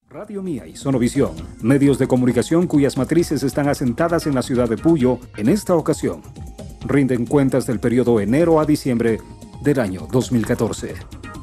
Radio Mía y Sonovisión, medios de comunicación cuyas matrices están asentadas en la ciudad de Puyo, en esta ocasión, rinden cuentas del periodo enero a diciembre del año 2014.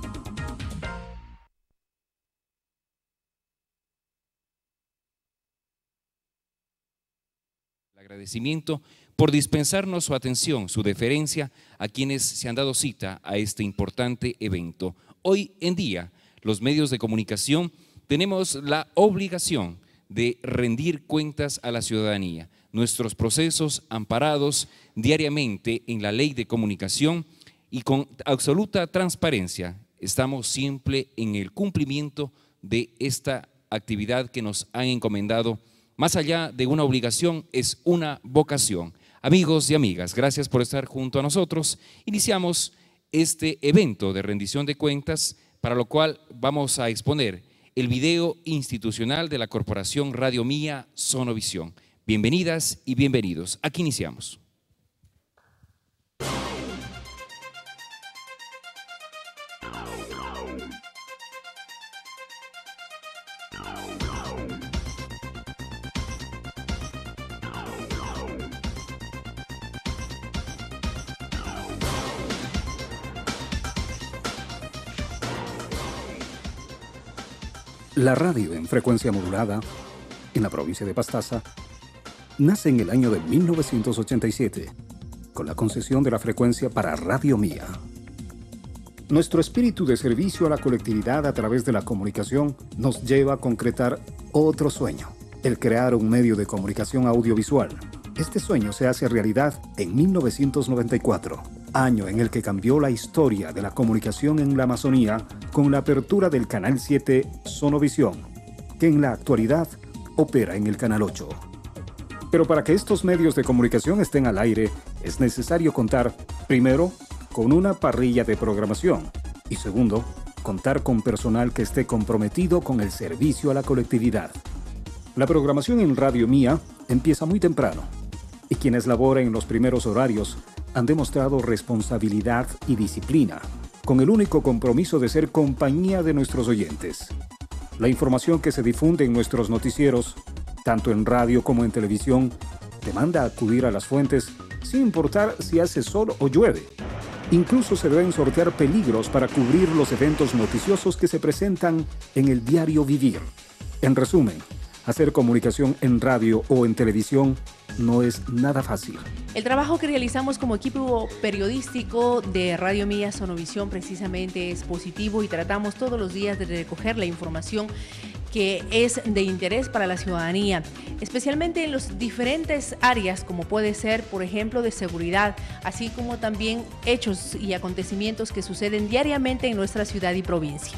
Agradecimiento por dispensarnos su atención, su deferencia a quienes se han dado cita a este importante evento. Hoy en día, los medios de comunicación tenemos la obligación de rendir cuentas a la ciudadanía. Nuestros procesos amparados diariamente en la ley de comunicación y con absoluta transparencia, estamos siempre en el cumplimiento de esta actividad que nos han encomendado. Más allá de una obligación, es una vocación. Amigos y amigas, gracias por estar junto a nosotros. Iniciamos este evento de rendición de cuentas, para lo cual vamos a exponer el video institucional de la Corporación Radio Mía Sonovisión. Bienvenidas y bienvenidos. Aquí iniciamos. La radio en frecuencia modulada, en la provincia de Pastaza, nace en el año de 1987, con la concesión de la frecuencia para Radio Mía. Nuestro espíritu de servicio a la colectividad a través de la comunicación nos lleva a concretar otro sueño, el crear un medio de comunicación audiovisual. Este sueño se hace realidad en 1994, año en el que cambió la historia de la comunicación en la Amazonía con la apertura del Canal 7 Sonovisión, que en la actualidad opera en el Canal 8. Pero para que estos medios de comunicación estén al aire, es necesario contar, primero, con una parrilla de programación y segundo, contar con personal que esté comprometido con el servicio a la colectividad. La programación en Radio Mía empieza muy temprano y quienes laboran en los primeros horarios han demostrado responsabilidad y disciplina, con el único compromiso de ser compañía de nuestros oyentes. La información que se difunde en nuestros noticieros, tanto en radio como en televisión, demanda acudir a las fuentes sin importar si hace sol o llueve. Incluso se deben sortear peligros para cubrir los eventos noticiosos que se presentan en el diario vivir. En resumen, hacer comunicación en radio o en televisión no es nada fácil. El trabajo que realizamos como equipo periodístico de Radio Mía Sonovisión precisamente es positivo y tratamos todos los días de recoger la información que es de interés para la ciudadanía, especialmente en las diferentes áreas como puede ser, por ejemplo, de seguridad, así como también hechos y acontecimientos que suceden diariamente en nuestra ciudad y provincia.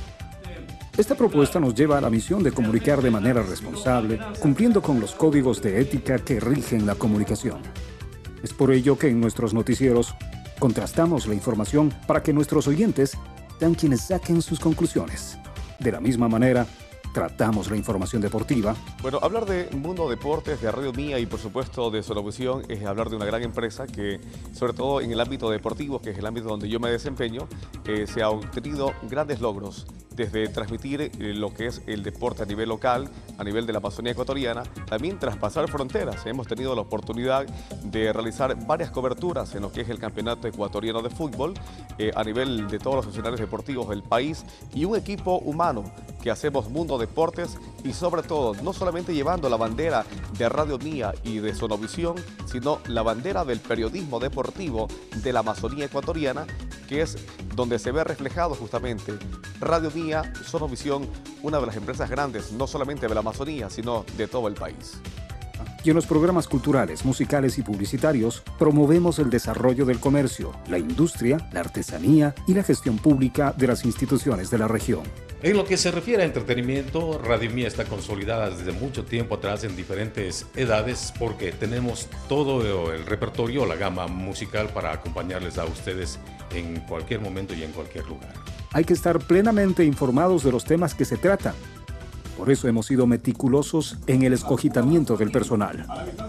Esta propuesta nos lleva a la misión de comunicar de manera responsable, cumpliendo con los códigos de ética que rigen la comunicación. Es por ello que en nuestros noticieros contrastamos la información para que nuestros oyentes sean quienes saquen sus conclusiones. De la misma manera, tratamos la información deportiva. Bueno, hablar de Mundo Deportes, de Radio Mía y por supuesto de Sonovisión es hablar de una gran empresa que, sobre todo en el ámbito deportivo, que es el ámbito donde yo me desempeño, se ha obtenido grandes logros. Desde transmitir lo que es el deporte a nivel local, a nivel de la Amazonía ecuatoriana, también traspasar fronteras. Hemos tenido la oportunidad de realizar varias coberturas en lo que es el Campeonato Ecuatoriano de Fútbol, a nivel de todos los escenarios deportivos del país, y un equipo humano que hacemos Mundo Deportes y sobre todo, no solamente llevando la bandera de Radio Mía y de Sonovisión, sino la bandera del periodismo deportivo de la Amazonía ecuatoriana, que es donde se ve reflejado justamente Radio Mía, Sonovisión, una de las empresas grandes, no solamente de la Amazonía, sino de todo el país. Y en los programas culturales, musicales y publicitarios, promovemos el desarrollo del comercio, la industria, la artesanía y la gestión pública de las instituciones de la región. En lo que se refiere a entretenimiento, Radio Mía está consolidada desde mucho tiempo atrás en diferentes edades porque tenemos todo el repertorio, la gama musical para acompañarles a ustedes en cualquier momento y en cualquier lugar. Hay que estar plenamente informados de los temas que se tratan. Por eso hemos sido meticulosos en el escogitamiento del personal.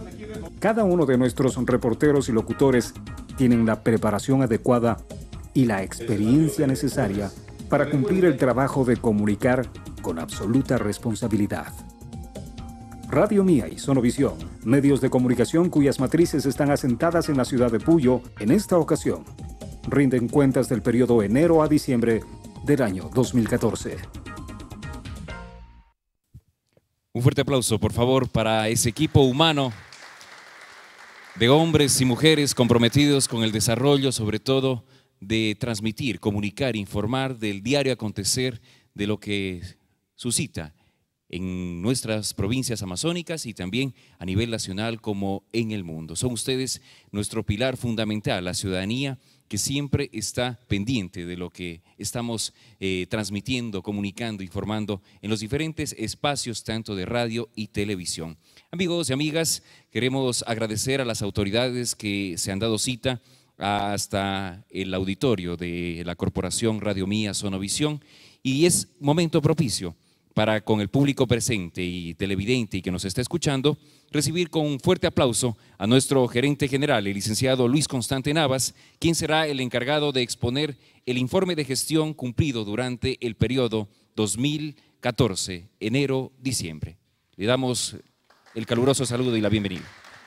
Cada uno de nuestros reporteros y locutores tienen la preparación adecuada y la experiencia necesaria para cumplir el trabajo de comunicar con absoluta responsabilidad. Radio Mía y Sonovisión, medios de comunicación cuyas matrices están asentadas en la ciudad de Puyo, en esta ocasión, rinden cuentas del periodo enero a diciembre del año 2014. Un fuerte aplauso, por favor, para ese equipo humano de hombres y mujeres comprometidos con el desarrollo, sobre todo de transmitir, comunicar, informar del diario acontecer de lo que suscita en nuestras provincias amazónicas y también a nivel nacional como en el mundo. Son ustedes nuestro pilar fundamental, la ciudadanía que siempre está pendiente de lo que estamos transmitiendo, comunicando, informando en los diferentes espacios tanto de radio y televisión. Amigos y amigas, queremos agradecer a las autoridades que se han dado cita hasta el auditorio de la Corporación Radio Mía Sonovisión, y es momento propicio para, con el público presente y televidente y que nos está escuchando, recibir con un fuerte aplauso a nuestro gerente general, el licenciado Luis Constante Navas, quien será el encargado de exponer el informe de gestión cumplido durante el periodo 2014, enero-diciembre. Le damos el caluroso saludo y la bienvenida.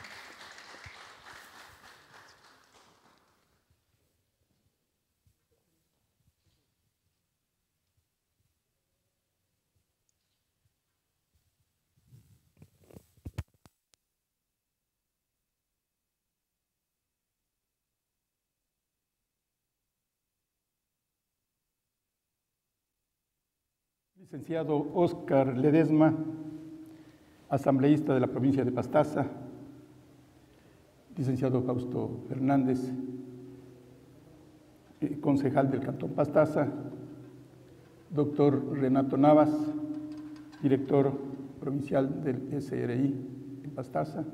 Licenciado Óscar Ledesma, asambleísta de la provincia de Pastaza. Licenciado Fausto Fernández, concejal del Cantón Pastaza. Doctor Renato Navas, director provincial del SRI en Pastaza.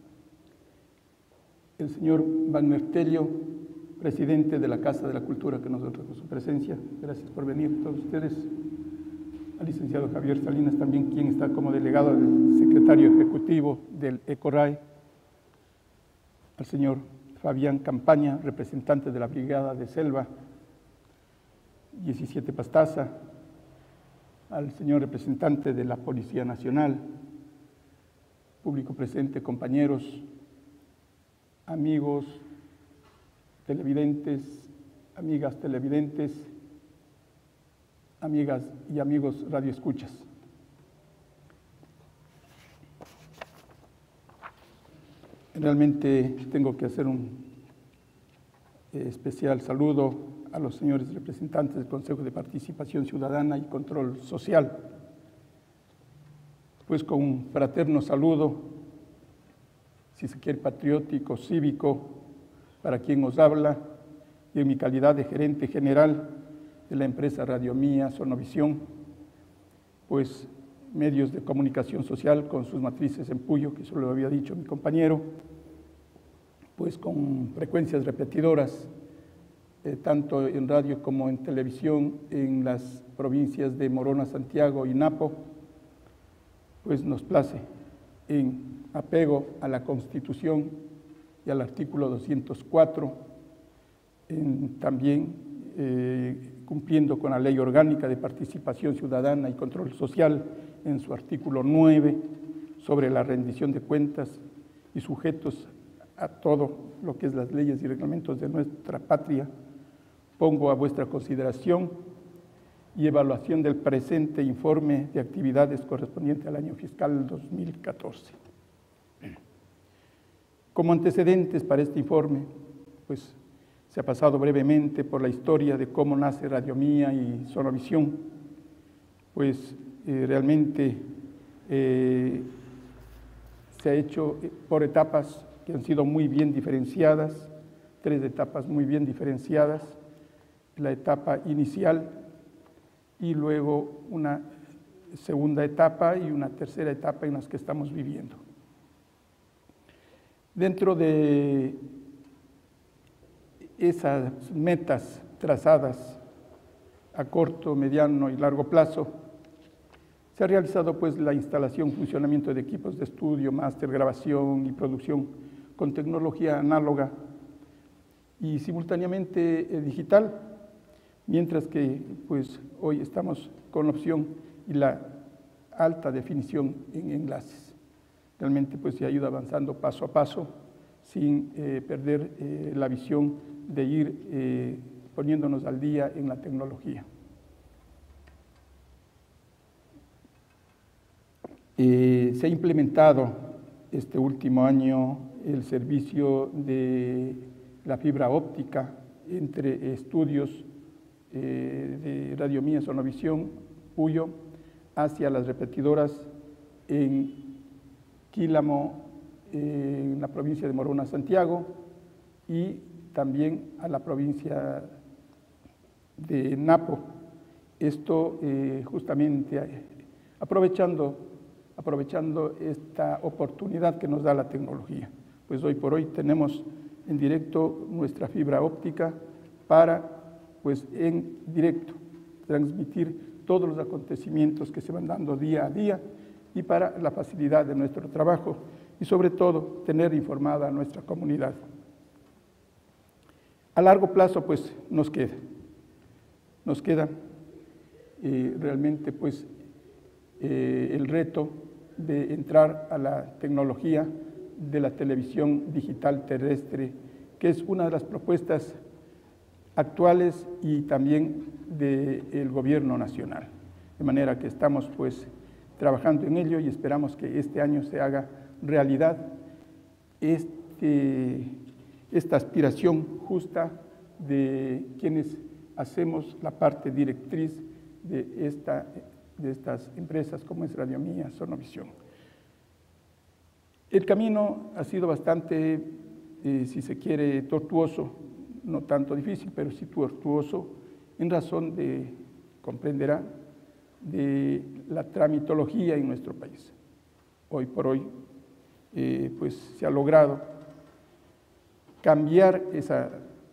El señor Wagner Tello, presidente de la Casa de la Cultura, que nos honra con su presencia. Gracias por venir todos ustedes. Al licenciado Javier Salinas también, quien está como delegado del secretario ejecutivo del ECORAE, al señor Fabián Campaña, representante de la Brigada de Selva 17 Pastaza, al señor representante de la Policía Nacional, público presente, compañeros, amigos televidentes, amigas televidentes, amigas y amigos radioescuchas. Realmente tengo que hacer un especial saludo a los señores representantes del Consejo de Participación Ciudadana y Control Social, pues con un fraterno saludo, si se quiere patriótico, cívico, para quien os habla, y en mi calidad de gerente general de la empresa Radio Mía Sonovisión, pues medios de comunicación social con sus matrices en Puyo, que eso lo había dicho mi compañero, pues con frecuencias repetidoras, tanto en radio como en televisión, en las provincias de Morona, Santiago y Napo, pues nos place, en apego a la Constitución y al artículo 204, también cumpliendo con la Ley Orgánica de Participación Ciudadana y Control Social en su artículo 9 sobre la rendición de cuentas y sujetos a todo lo que es las leyes y reglamentos de nuestra patria, pongo a vuestra consideración y evaluación del presente informe de actividades correspondiente al año fiscal 2014. Como antecedentes para este informe, pues se ha pasado brevemente por la historia de cómo nace Radio Mía y Sonovisión, pues realmente se ha hecho por etapas que han sido muy bien diferenciadas, 3 etapas muy bien diferenciadas, la etapa inicial y luego una segunda etapa y una tercera etapa en las que estamos viviendo. Dentro de esas metas trazadas a corto, mediano y largo plazo, se ha realizado pues la instalación, funcionamiento de equipos de estudio, máster, grabación y producción con tecnología análoga y simultáneamente digital, mientras que pues hoy estamos con la opción y la alta definición en enlaces. Realmente pues se ha ido avanzando paso a paso sin perder la visión de ir poniéndonos al día en la tecnología. Se ha implementado este último año el servicio de la fibra óptica entre estudios de Radio Mía Sonovisión, Puyo, hacia las repetidoras en Quílamo, en la provincia de Morona, Santiago, y también a la provincia de Napo. Esto justamente aprovechando esta oportunidad que nos da la tecnología. Pues hoy por hoy tenemos en directo nuestra fibra óptica para, pues en directo, transmitir todos los acontecimientos que se van dando día a día y para la facilidad de nuestro trabajo y sobre todo tener informada a nuestra comunidad. A largo plazo pues nos queda realmente pues el reto de entrar a la tecnología de la televisión digital terrestre, que es una de las propuestas actuales y también del gobierno nacional. De manera que estamos pues trabajando en ello y esperamos que este año se haga realidad esta aspiración justa de quienes hacemos la parte directriz de estas empresas como es Radio Mía Sonovisión. El camino ha sido bastante, si se quiere, tortuoso, no tanto difícil, pero sí tortuoso, en razón de, comprenderá, de la tramitología en nuestro país. Hoy por hoy, pues se ha logrado cambiar esa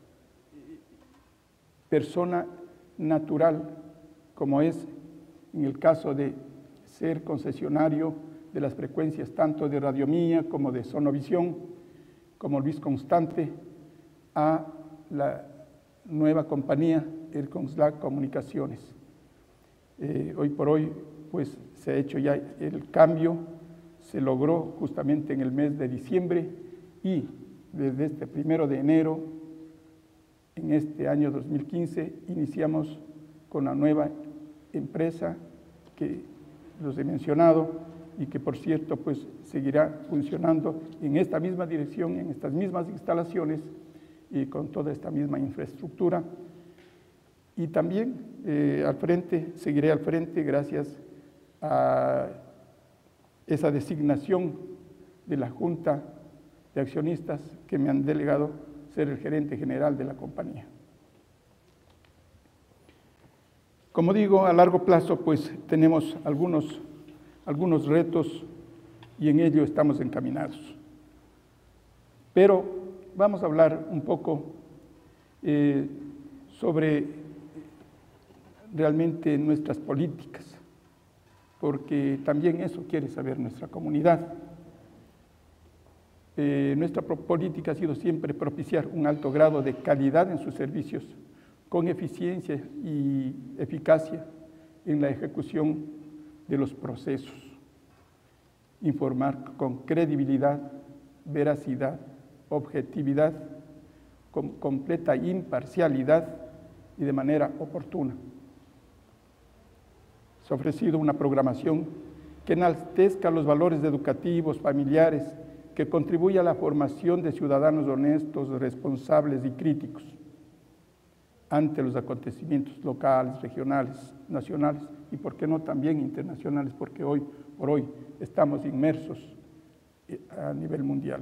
persona natural, como es en el caso de ser concesionario de las frecuencias tanto de Radio Mía como de Sonovisión, como Luis Constante, a la nueva compañía Erconslac Comunicaciones. Hoy por hoy pues se ha hecho ya el cambio, se logró justamente en el mes de diciembre y desde este 1 de enero en este año 2015 iniciamos con la nueva empresa que los he mencionado y que por cierto pues seguirá funcionando en esta misma dirección, en estas mismas instalaciones y con toda esta misma infraestructura. Y también seguiré al frente gracias a esa designación de la Junta de Accionistas que me han delegado ser el gerente general de la compañía. Como digo, a largo plazo pues tenemos algunos retos y en ello estamos encaminados. Pero vamos a hablar un poco sobre realmente nuestras políticas, porque también eso quiere saber nuestra comunidad. Nuestra política ha sido siempre propiciar un alto grado de calidad en sus servicios, con eficiencia y eficacia en la ejecución de los procesos, informar con credibilidad, veracidad, objetividad, con completa imparcialidad y de manera oportuna. Se ha ofrecido una programación que enaltezca los valores educativos, familiares, que contribuya a la formación de ciudadanos honestos, responsables y críticos ante los acontecimientos locales, regionales, nacionales y, por qué no, también internacionales, porque hoy por hoy estamos inmersos a nivel mundial.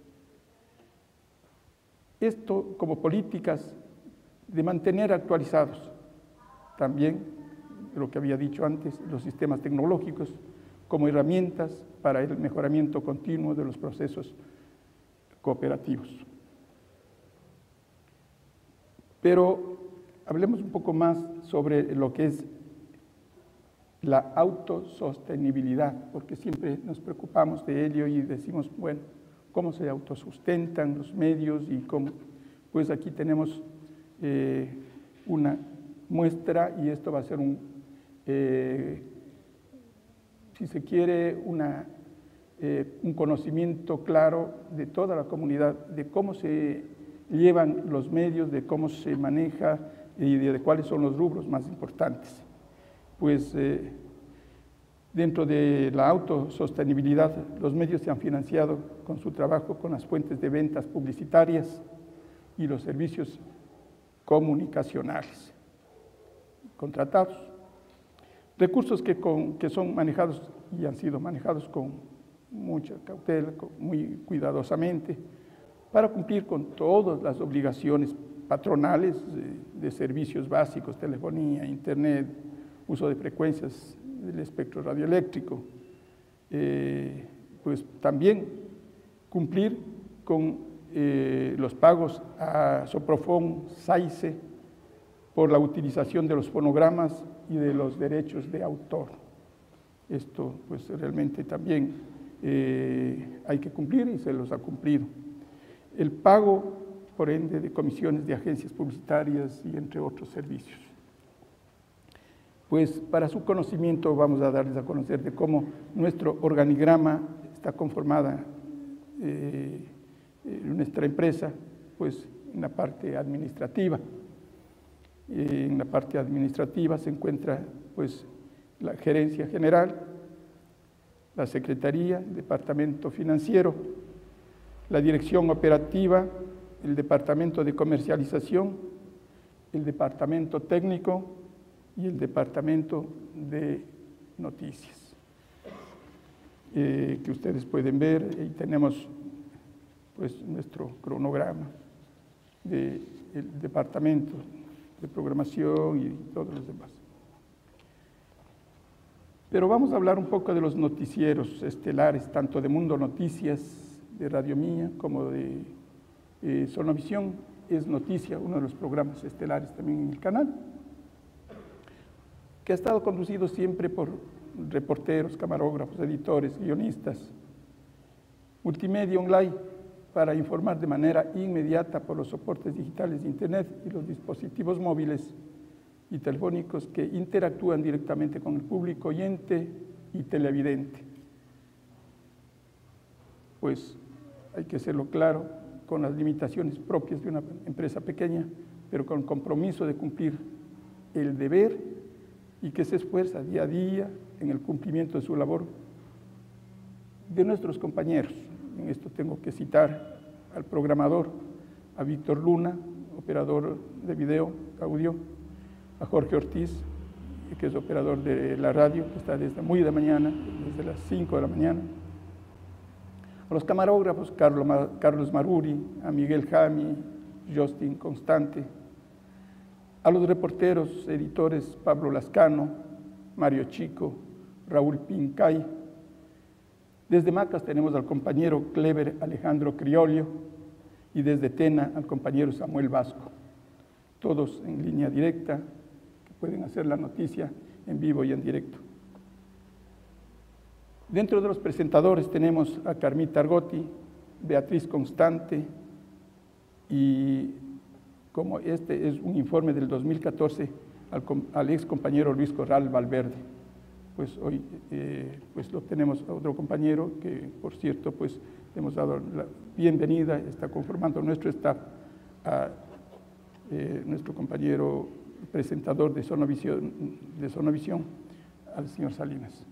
Esto como políticas de mantener actualizados también, lo que había dicho antes, los sistemas tecnológicos como herramientas para el mejoramiento continuo de los procesos cooperativos. Pero hablemos un poco más sobre lo que es la autosostenibilidad, porque siempre nos preocupamos de ello y decimos, bueno, ¿cómo se autosustentan los medios y cómo? Pues aquí tenemos una muestra y esto va a ser si se quiere, un conocimiento claro de toda la comunidad, de cómo se llevan los medios, de cómo se maneja y de cuáles son los rubros más importantes. Pues dentro de la autosostenibilidad, los medios se han financiado con su trabajo con las fuentes de ventas publicitarias y los servicios comunicacionales contratados. Recursos que son manejados y han sido manejados con mucha cautela, muy cuidadosamente, para cumplir con todas las obligaciones patronales de servicios básicos, telefonía, internet, uso de frecuencias del espectro radioeléctrico, pues también cumplir con los pagos a Soprofon, SAICE, por la utilización de los fonogramas y de los derechos de autor. Esto pues realmente también hay que cumplir y se los ha cumplido. El pago, por ende, de comisiones de agencias publicitarias y entre otros servicios. Pues para su conocimiento vamos a darles a conocer de cómo nuestro organigrama está conformada nuestra empresa, pues en la parte administrativa. En la parte administrativa se encuentra pues la gerencia general, la secretaría, el departamento financiero, la dirección operativa, el departamento de comercialización, el departamento técnico y el departamento de noticias, que ustedes pueden ver. Y tenemos pues nuestro cronograma del departamento de programación y todos los demás. Pero vamos a hablar un poco de los noticieros estelares, tanto de Mundo Noticias, de Radio Mía, como de Sonovisión. Es Noticia, uno de los programas estelares también en el canal, que ha estado conducido siempre por reporteros, camarógrafos, editores, guionistas, multimedia online, para informar de manera inmediata por los soportes digitales de Internet y los dispositivos móviles y telefónicos que interactúan directamente con el público oyente y televidente. Pues hay que hacerlo claro, con las limitaciones propias de una empresa pequeña, pero con el compromiso de cumplir el deber y que se esfuerza día a día en el cumplimiento de su labor de nuestros compañeros. En esto tengo que citar al programador, a Víctor Luna, operador de video, audio, a Jorge Ortiz, que es operador de la radio, que está desde muy de mañana, desde las 5 de la mañana, a los camarógrafos, Carlos Maruri, a Miguel Jami, Justin Constante, a los reporteros, editores Pablo Lascano, Mario Chico, Raúl Pincay. Desde Macas tenemos al compañero Clever Alejandro Criollo y desde Tena al compañero Samuel Vasco, todos en línea directa, que pueden hacer la noticia en vivo y en directo. Dentro de los presentadores tenemos a Carmita Argotti, Beatriz Constante, y como este es un informe del 2014, al ex compañero Luis Corral Valverde. Pues hoy pues lo tenemos a otro compañero que, por cierto, pues le hemos dado la bienvenida, está conformando nuestro staff, a nuestro compañero presentador de Sonovisión, al señor Salinas.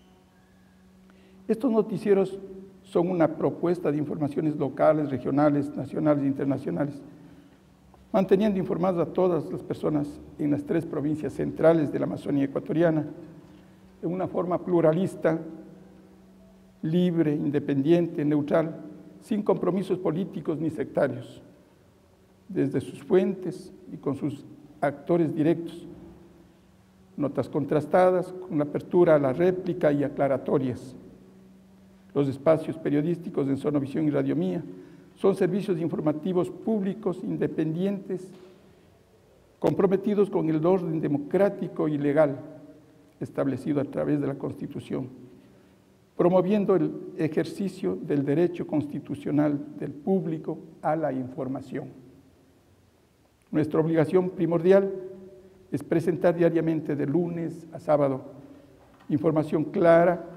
Estos noticieros son una propuesta de informaciones locales, regionales, nacionales e internacionales, manteniendo informadas a todas las personas en las 3 provincias centrales de la Amazonía ecuatoriana, de una forma pluralista, libre, independiente, neutral, sin compromisos políticos ni sectarios, desde sus fuentes y con sus actores directos, notas contrastadas con la apertura a la réplica y aclaratorias. Los espacios periodísticos en Sonovisión y Radio Mía son servicios informativos públicos, independientes, comprometidos con el orden democrático y legal establecido a través de la Constitución, promoviendo el ejercicio del derecho constitucional del público a la información. Nuestra obligación primordial es presentar diariamente de lunes a sábado información clara,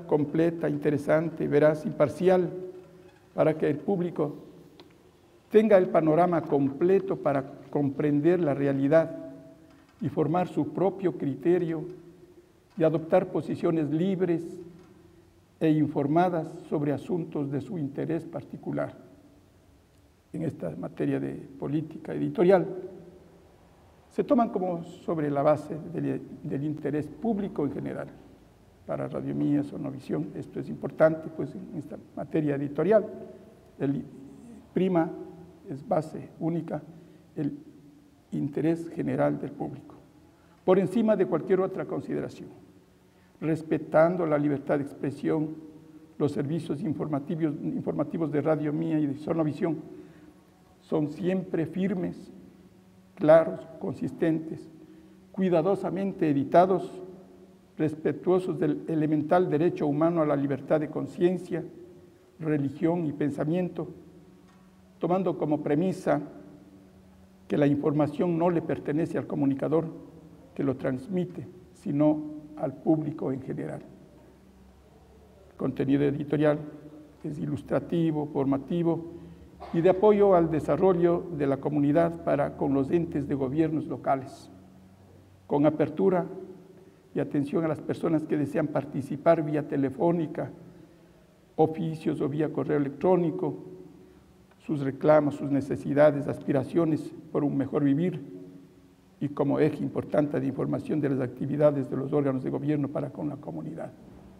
completa, interesante, veraz, imparcial, para que el público tenga el panorama completo para comprender la realidad y formar su propio criterio y adoptar posiciones libres e informadas sobre asuntos de su interés particular. En esta materia de política editorial, se toman como sobre la base del interés público en general. Para Radio Mía, Sonovisión, esto es importante, pues en esta materia editorial, el prima, es base única, el interés general del público, por encima de cualquier otra consideración, respetando la libertad de expresión. Los servicios informativos de Radio Mía y de Sonovisión son siempre firmes, claros, consistentes, cuidadosamente editados, respetuosos del elemental derecho humano a la libertad de conciencia, religión y pensamiento, tomando como premisa que la información no le pertenece al comunicador que lo transmite, sino al público en general. El contenido editorial es ilustrativo, formativo y de apoyo al desarrollo de la comunidad para con los entes de gobiernos locales, con apertura y atención a las personas que desean participar vía telefónica, oficios o vía correo electrónico, sus reclamos, sus necesidades, aspiraciones por un mejor vivir y como eje importante de información de las actividades de los órganos de gobierno para con la comunidad.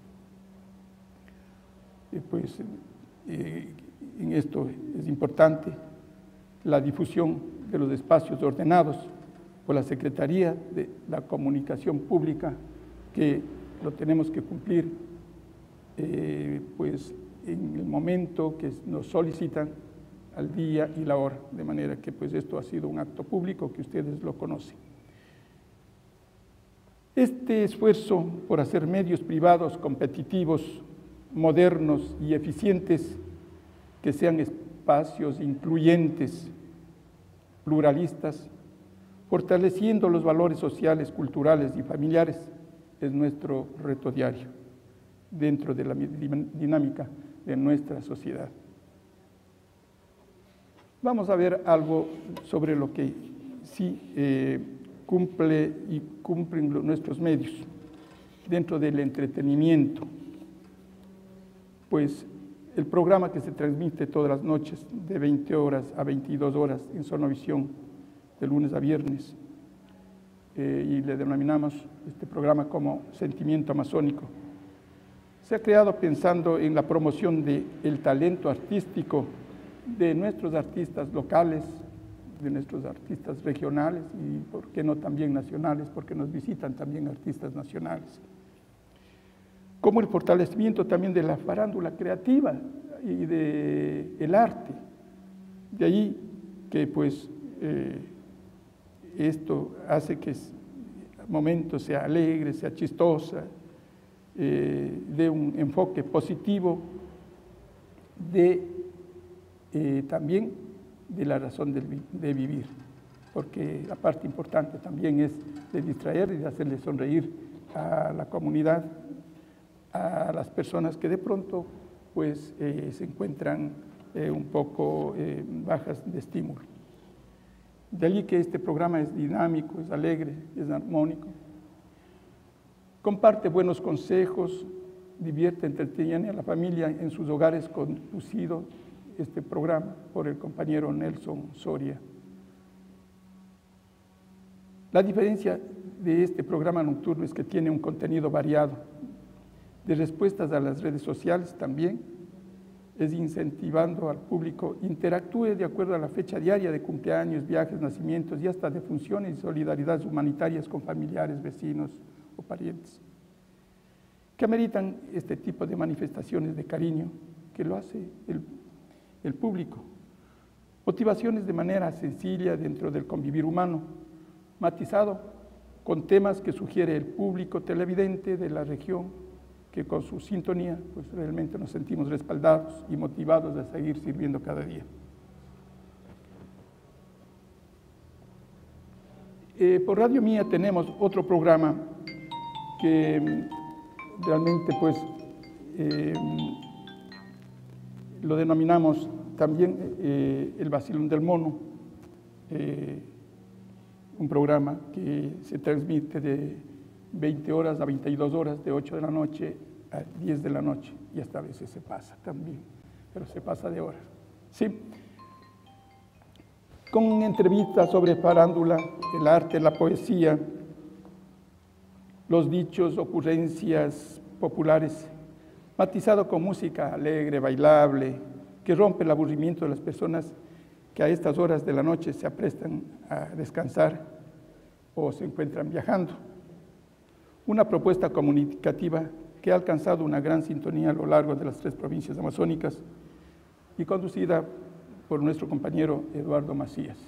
En esto es importante la difusión de los espacios ordenados por la Secretaría de la Comunicación Pública, que lo tenemos que cumplir pues en el momento que nos solicitan, al día y la hora, de manera que pues esto ha sido un acto público que ustedes lo conocen. Este esfuerzo por hacer medios privados competitivos, modernos y eficientes, que sean espacios incluyentes, pluralistas, fortaleciendo los valores sociales, culturales y familiares, es nuestro reto diario dentro de la dinámica de nuestra sociedad. Vamos a ver algo sobre lo que sí cumplen nuestros medios dentro del entretenimiento. Pues el programa que se transmite todas las noches de 20 horas a 22 horas en Sonovisión, de lunes a viernes, y le denominamos este programa como Sentimiento Amazónico. Se ha creado pensando en la promoción del talento artístico de nuestros artistas locales, de nuestros artistas regionales y, por qué no, también nacionales, porque nos visitan también artistas nacionales. Como el fortalecimiento también de la farándula creativa y del arte. De ahí que pues esto hace que el momento sea alegre, sea chistosa, de un enfoque positivo también de la razón de vivir, porque la parte importante también es de distraer y de hacerle sonreír a la comunidad, a las personas que de pronto pues se encuentran un poco bajas de estímulo. De allí que este programa es dinámico, es alegre, es armónico, comparte buenos consejos, divierte, entretiene a la familia en sus hogares, conducido este programa por el compañero Nelson Soria. La diferencia de este programa nocturno es que tiene un contenido variado, de respuestas a las redes sociales también, es incentivando al público interactúe de acuerdo a la fecha diaria de cumpleaños, viajes, nacimientos y hasta de funciones y solidaridades humanitarias con familiares, vecinos o parientes, que ameritan este tipo de manifestaciones de cariño que lo hace el público. Motivaciones de manera sencilla dentro del convivir humano, matizado con temas que sugiere el público televidente de la región, que con su sintonía pues realmente nos sentimos respaldados y motivados a seguir sirviendo cada día. Por Radio Mía tenemos otro programa que realmente pues lo denominamos también el Vacilón del Mono, un programa que se transmite de 20 horas a 22 horas, de 8 de la noche a 10 de la noche, y hasta a veces se pasa también, pero se pasa de horas. Sí. Con entrevistas sobre farándula, el arte, la poesía, los dichos, ocurrencias populares, matizado con música alegre, bailable, que rompe el aburrimiento de las personas que a estas horas de la noche se aprestan a descansar o se encuentran viajando. Una propuesta comunicativa que ha alcanzado una gran sintonía a lo largo de las 3 provincias amazónicas y conducida por nuestro compañero Eduardo Macías.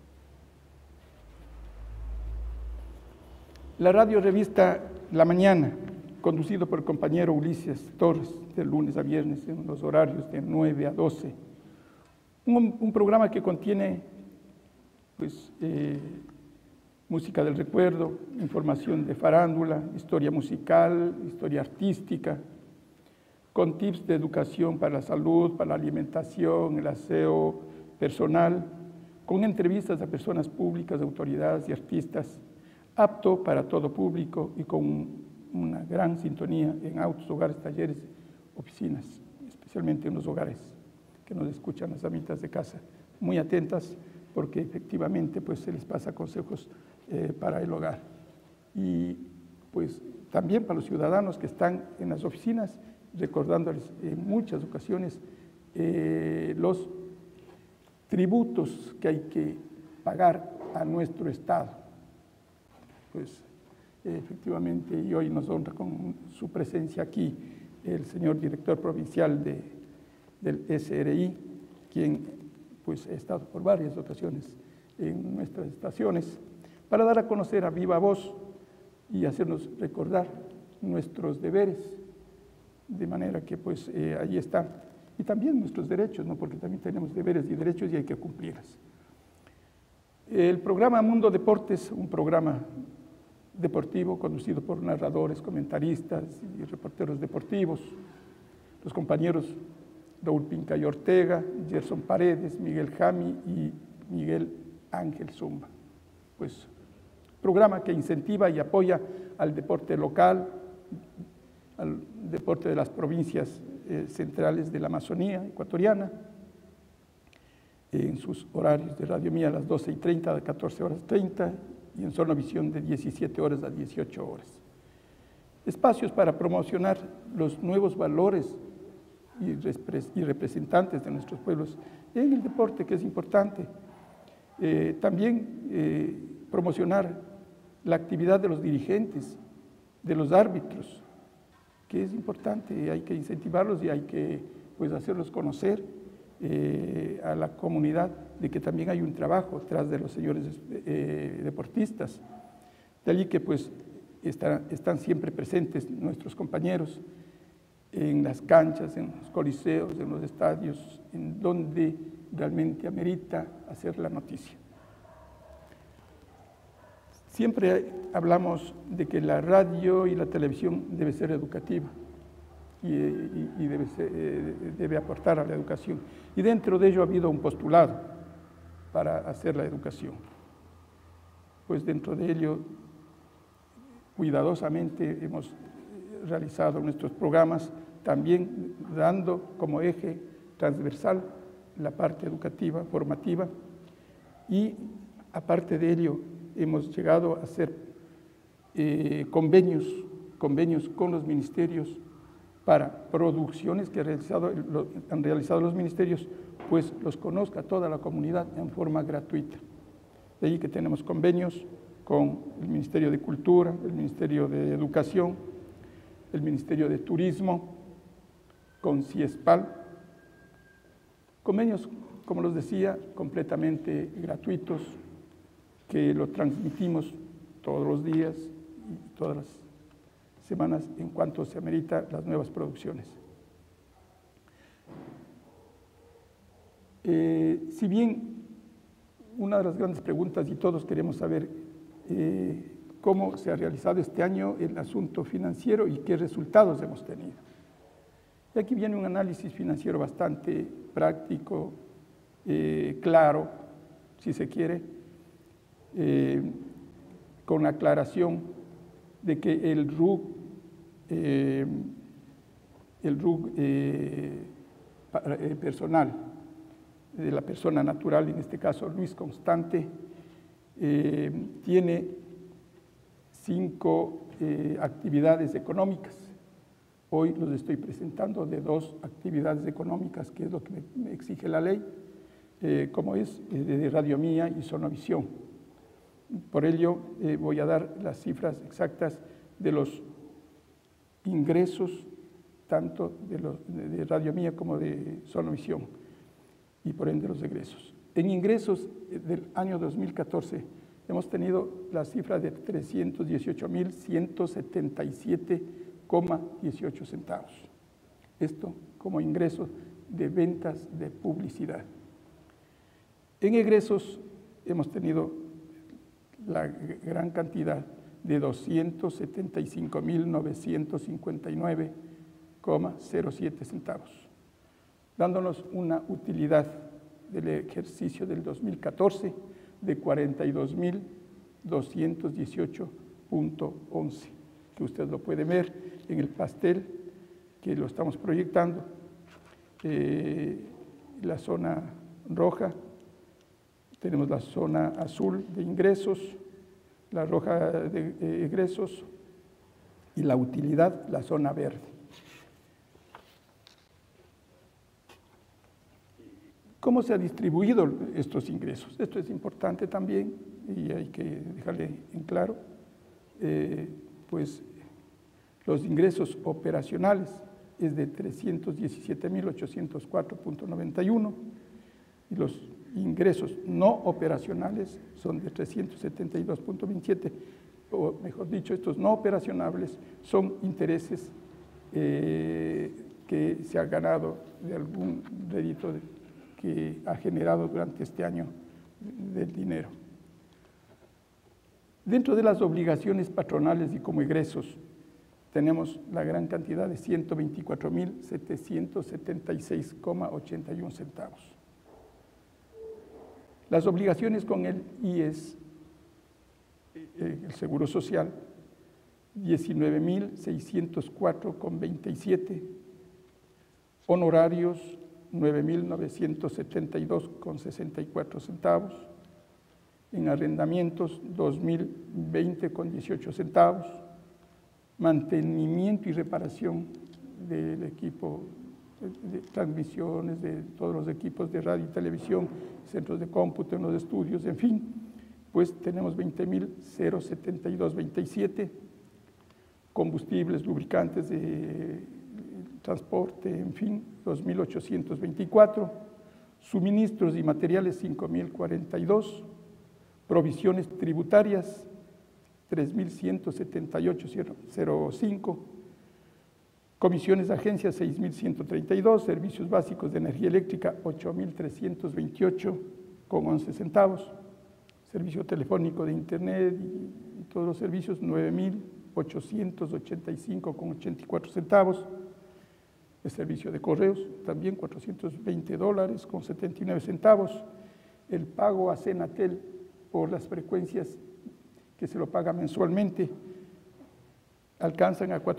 La radio revista La Mañana, conducido por el compañero Ulises Torres, de lunes a viernes en los horarios de 9 a 12. Un programa que contiene pues, música del recuerdo, información de farándula, historia musical, historia artística, con tips de educación para la salud, para la alimentación, el aseo personal, con entrevistas a personas públicas, autoridades y artistas, apto para todo público y con una gran sintonía en autos, hogares, talleres, oficinas, especialmente en los hogares que nos escuchan las amitas de casa, muy atentas porque efectivamente pues, se les pasa consejos para el hogar. Y pues también para los ciudadanos que están en las oficinas, recordándoles en muchas ocasiones los tributos que hay que pagar a nuestro Estado. Pues efectivamente, y hoy nos honra con su presencia aquí el señor director provincial del SRI, quien pues ha estado por varias ocasiones en nuestras estaciones, para dar a conocer a viva voz y hacernos recordar nuestros deberes, de manera que pues ahí está. Y también nuestros derechos, ¿no? Porque también tenemos deberes y derechos y hay que cumplirlos. El programa Mundo Deportes, un programa deportivo conducido por narradores, comentaristas y reporteros deportivos, los compañeros Raúl Pincay Ortega, Gerson Paredes, Miguel Jami y Miguel Ángel Zumba. Pues programa que incentiva y apoya al deporte local, al deporte de las provincias centrales de la Amazonía ecuatoriana, en sus horarios de Radio Mía a las 12:30 a 14:30 y en Sonavisión de 17 horas a 18 horas. Espacios para promocionar los nuevos valores y representantes de nuestros pueblos en el deporte, que es importante. También promocionar la actividad de los dirigentes, de los árbitros, que es importante, hay que incentivarlos y hay que pues, hacerlos conocer a la comunidad de que también hay un trabajo tras de los señores deportistas. De allí que pues están siempre presentes nuestros compañeros en las canchas, en los coliseos, en los estadios, en donde realmente amerita hacer la noticia. Siempre hablamos de que la radio y la televisión debe ser educativa y debe aportar a la educación. Y dentro de ello ha habido un postulado para hacer la educación. Pues dentro de ello, cuidadosamente hemos realizado nuestros programas, también dando como eje transversal la parte educativa, formativa, y aparte de ello hemos llegado a hacer convenios con los ministerios para producciones que han realizado los ministerios, pues los conozca toda la comunidad en forma gratuita. De ahí que tenemos convenios con el Ministerio de Cultura, el Ministerio de Educación, el Ministerio de Turismo, con CIESPAL, convenios, como les decía, completamente gratuitos, que lo transmitimos todos los días y todas las semanas en cuanto se amerita las nuevas producciones. Si bien una de las grandes preguntas, y todos queremos saber cómo se ha realizado este año el asunto financiero y qué resultados hemos tenido. Aquí viene un análisis financiero bastante práctico, claro, si se quiere, con la aclaración de que el RUC personal, de la persona natural, en este caso Luis Constante, tiene 5 actividades económicas. Hoy los estoy presentando de 2 actividades económicas, que es lo que me exige la ley, como es de Radio Mía y Sonovisión. Por ello voy a dar las cifras exactas de los ingresos, tanto de Radio Mía como de Sonovisión, y por ende los egresos. En ingresos del año 2014 hemos tenido la cifra de 318.177,18 centavos. Esto como ingreso de ventas de publicidad. En egresos hemos tenido la gran cantidad de 275.959,07 centavos, dándonos una utilidad del ejercicio del 2014 de 42.218.11, que usted lo puede ver en el pastel que lo estamos proyectando. La zona roja, tenemos la zona azul de ingresos, la roja de egresos y la utilidad, la zona verde. ¿Cómo se han distribuido estos ingresos? Esto es importante también y hay que dejarle en claro. Pues los ingresos operacionales es de 317.804.91 y los ingresos no operacionales son de 372.27, o mejor dicho, estos no operacionales son intereses que se ha ganado de algún rédito que ha generado durante este año del dinero. Dentro de las obligaciones patronales y como egresos, tenemos la gran cantidad de 124.776,81 centavos. Las obligaciones con el IES, el Seguro Social, 19.604,27, honorarios, 9.972,64 centavos, en arrendamientos 2.020,18 centavos, mantenimiento y reparación del equipo de transmisiones, de todos los equipos de radio y televisión, centros de cómputo en los estudios, en fin, pues tenemos 20.072,27, combustibles, lubricantes de transporte, en fin, 2.824, suministros y materiales 5.042, provisiones tributarias 3.178,05, comisiones de agencias 6.132, servicios básicos de energía eléctrica 8.328,11 centavos, servicio telefónico de internet y todos los servicios 9.885,84 centavos, el servicio de correos también $420,79 centavos, el pago a Senatel por las frecuencias que se lo paga mensualmente alcanzan a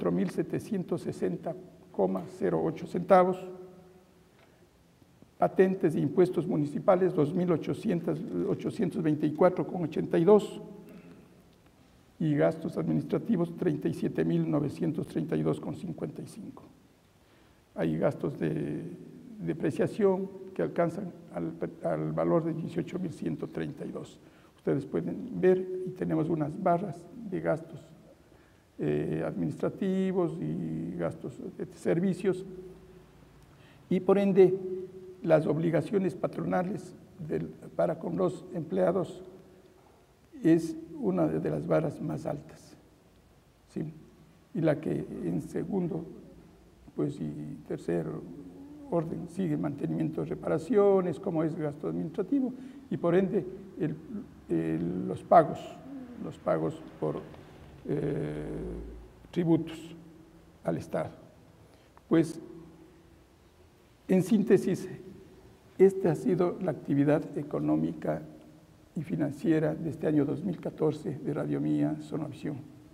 4.760,08 centavos, patentes e impuestos municipales 2.824,82 y gastos administrativos 37.932,55. Hay gastos de depreciación que alcanzan al valor de 18.132. Ustedes pueden ver y tenemos unas barras de gastos administrativos y gastos de servicios y por ende las obligaciones patronales para con los empleados es una de las barras más altas, ¿sí? Y la que en segundo pues, y tercer orden sigue mantenimiento de reparaciones, como es gasto administrativo, y por ende los pagos por tributos al Estado. Pues En síntesis, esta ha sido la actividad económica y financiera de este año 2014 de Radio Mía Sonovisión.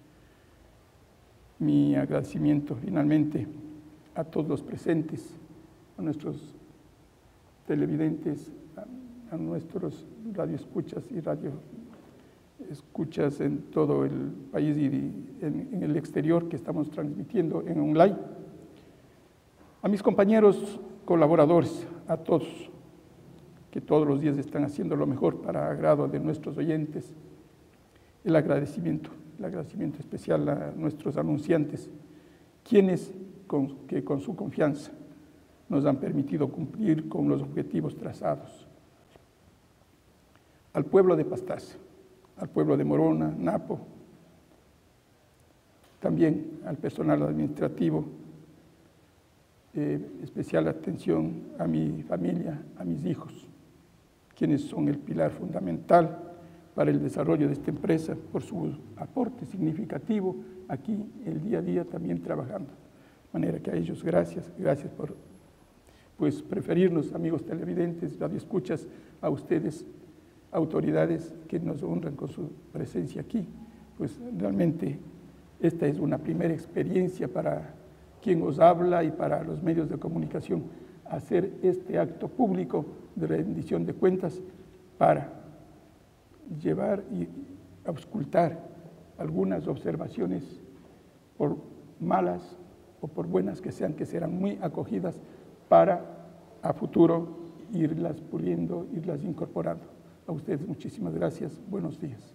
Mi agradecimiento finalmente a todos los presentes, a nuestros televidentes, a nuestros radioescuchas y radioescuchas en todo el país y en el exterior que estamos transmitiendo en online. A mis compañeros colaboradores, a todos, que todos los días están haciendo lo mejor para agrado de nuestros oyentes. El agradecimiento especial a nuestros anunciantes, quienes que con su confianza nos han permitido cumplir con los objetivos trazados. Al pueblo de Pastaza, al pueblo de Morona, Napo, también al personal administrativo, especial atención a mi familia, a mis hijos, quienes son el pilar fundamental para el desarrollo de esta empresa por su aporte significativo aquí el día a día también trabajando. De manera que a ellos gracias por preferirnos, amigos televidentes, radioescuchas, a ustedes, autoridades que nos honran con su presencia aquí. Pues realmente esta es una primera experiencia para quien os habla y para los medios de comunicación, hacer este acto público de rendición de cuentas para llevar y auscultar algunas observaciones, por malas o por buenas que sean, que serán muy acogidas para a futuro irlas puliendo, irlas incorporando. A ustedes muchísimas gracias, buenos días.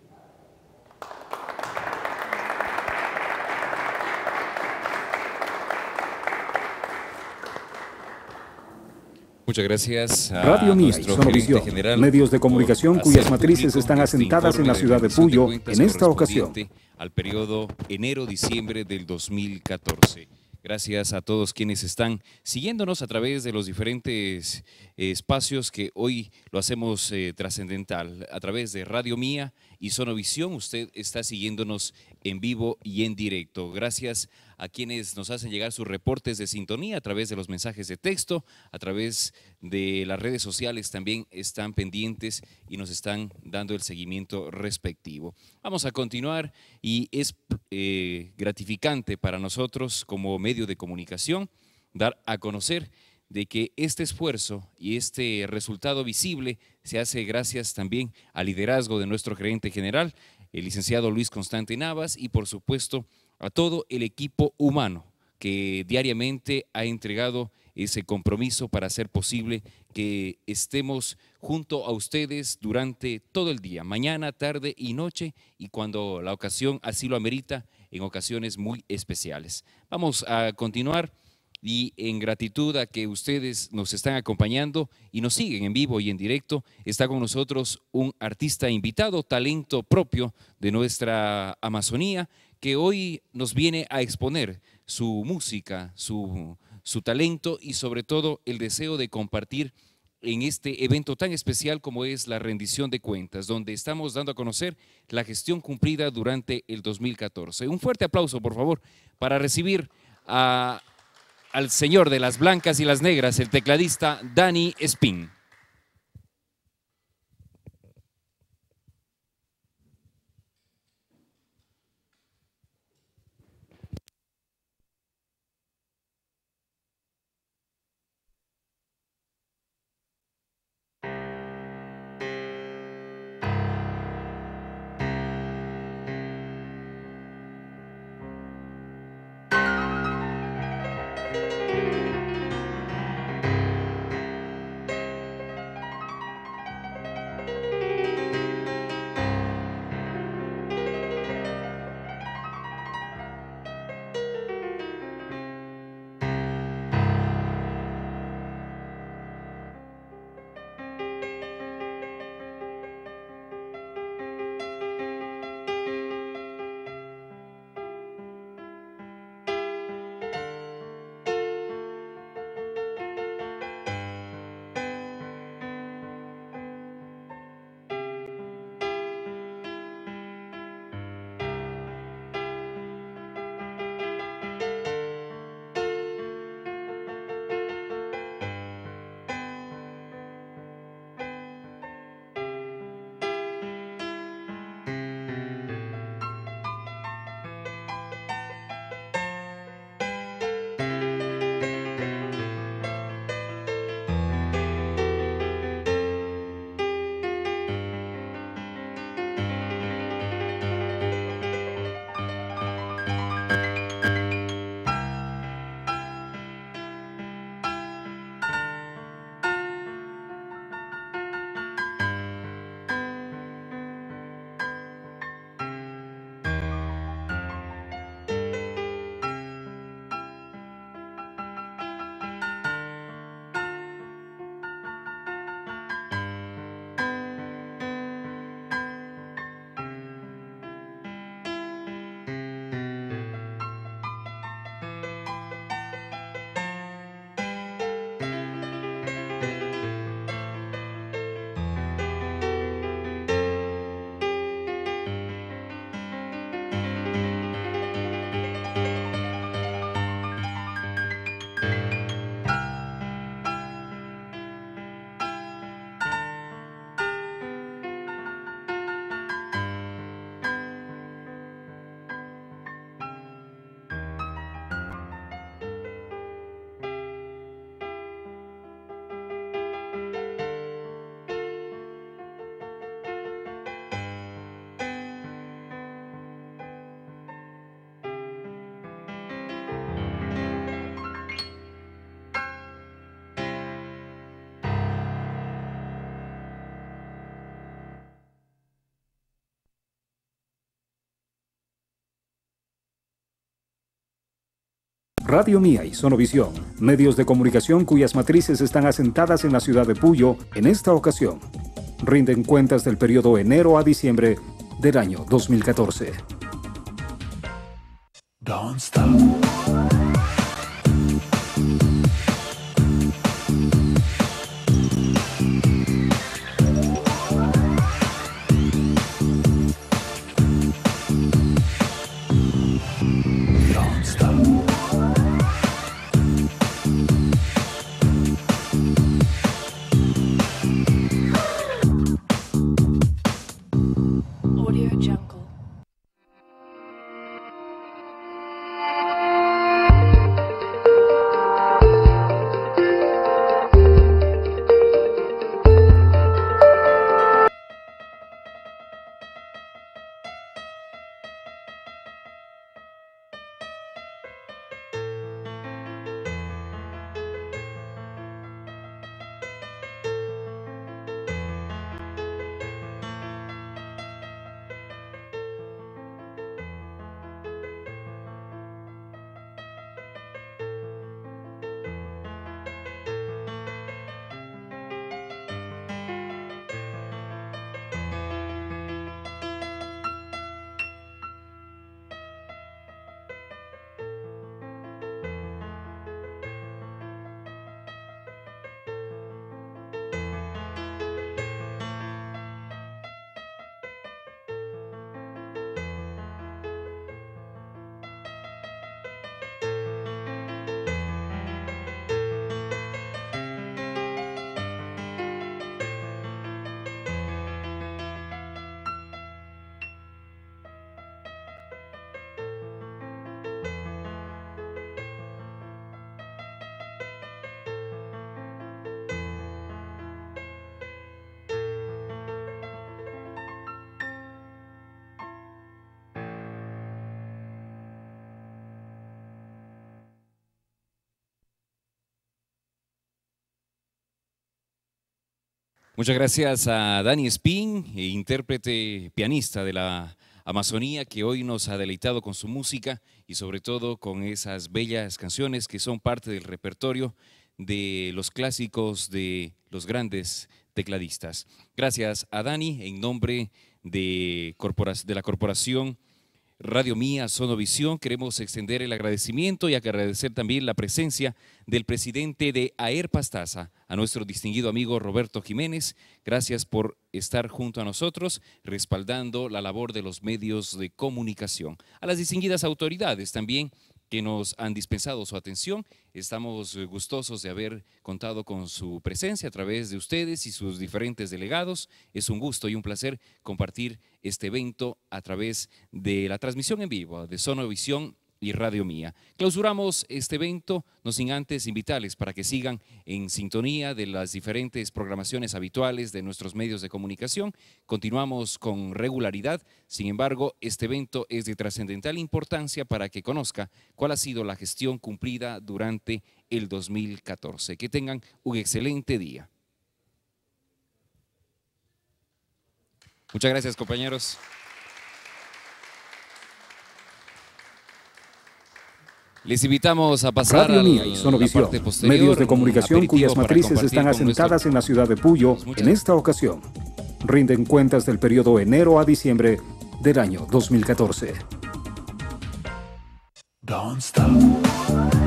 Muchas gracias a Radio Mía y nuestro gerente Sonovisión, general, medios de comunicación por cuyas hacer matrices público están este asentadas en informe la ciudad de rendición Puyo cuentas en esta ocasión. correspondiente al periodo enero-diciembre del 2014. Gracias a todos quienes están siguiéndonos a través de los diferentes espacios que hoy lo hacemos trascendental. A través de Radio Mía y Sonovisión, usted está siguiéndonos en vivo y en directo. Gracias a quienes nos hacen llegar sus reportes de sintonía a través de los mensajes de texto, a través de las redes sociales también están pendientes y nos están dando el seguimiento respectivo. Vamos a continuar y es gratificante para nosotros como medio de comunicación dar a conocer de que este esfuerzo y este resultado visible se hace gracias también al liderazgo de nuestro gerente general, el licenciado Luis Constante Navas, y por supuesto a todo el equipo humano que diariamente ha entregado ese compromiso para hacer posible que estemos junto a ustedes durante todo el día, mañana, tarde y noche, y cuando la ocasión así lo amerita, en ocasiones muy especiales. Vamos a continuar y en gratitud a que ustedes nos están acompañando y nos siguen en vivo y en directo, está con nosotros un artista invitado, talento propio de nuestra Amazonía, que hoy nos viene a exponer su música, su talento y sobre todo el deseo de compartir en este evento tan especial como es la rendición de cuentas, donde estamos dando a conocer la gestión cumplida durante el 2014. Un fuerte aplauso, por favor, para recibir al señor de las blancas y las negras, el tecladista Dani Espín. Radio Mía y Sonovisión, medios de comunicación cuyas matrices están asentadas en la ciudad de Puyo, en esta ocasión, rinden cuentas del periodo enero a diciembre del año 2014. Don't stop. Muchas gracias a Dani Espín, intérprete pianista de la Amazonía, que hoy nos ha deleitado con su música y sobre todo con esas bellas canciones que son parte del repertorio de los clásicos de los grandes tecladistas. Gracias a Dani, en nombre de la corporación Radio Mía, Sonovisión, queremos extender el agradecimiento y agradecer también la presencia del presidente de AER Pastaza, a nuestro distinguido amigo Roberto Jiménez. Gracias por estar junto a nosotros, respaldando la labor de los medios de comunicación. A las distinguidas autoridades también que nos han dispensado su atención. Estamos gustosos de haber contado con su presencia a través de ustedes y sus diferentes delegados. Es un gusto y un placer compartir este evento a través de la transmisión en vivo de Sonovisión y Radio Mía. Clausuramos este evento, no sin antes invitarles para que sigan en sintonía de las diferentes programaciones habituales de nuestros medios de comunicación. Continuamos con regularidad, sin embargo, este evento es de trascendental importancia para que conozca cuál ha sido la gestión cumplida durante el 2014. Que tengan un excelente día. Muchas gracias, compañeros. Les invitamos a pasar Radio Mía y Sonovisión, medios de comunicación cuyas matrices están asentadas en la ciudad de Puyo, en esta ocasión, rinden cuentas del periodo enero a diciembre del año 2014. Don't stop.